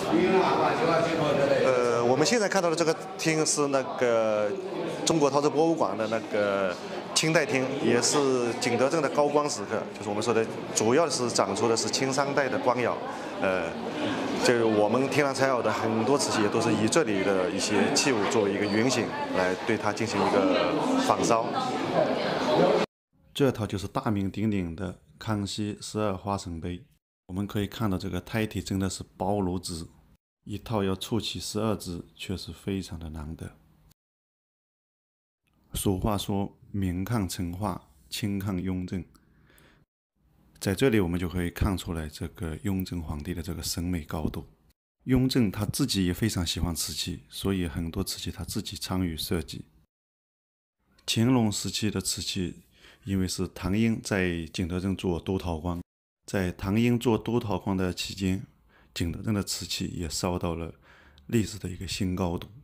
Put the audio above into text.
我们现在看到的这个厅是那个中国陶瓷博物馆的那个清代厅，也是景德镇的高光时刻，就是我们说的，主要是展出的是清商代的官窑。这我们天然财窑的很多瓷器也都是以这里的一些器物作为一个原型，来对它进行一个仿烧。这套就是大名鼎鼎的康熙12花神杯。我们可以看到这个胎体真的是薄如纸，一套要凑齐12只，确实非常的难得。俗话说明抗成化，清抗雍正，在这里我们就可以看出来这个雍正皇帝的这个审美高度。雍正他自己也非常喜欢瓷器，所以很多瓷器他自己参与设计。乾隆时期的瓷器，因为是唐英在景德镇做督陶官，在唐英做督陶官的期间，景德镇的瓷器也烧到了历史的一个新高度。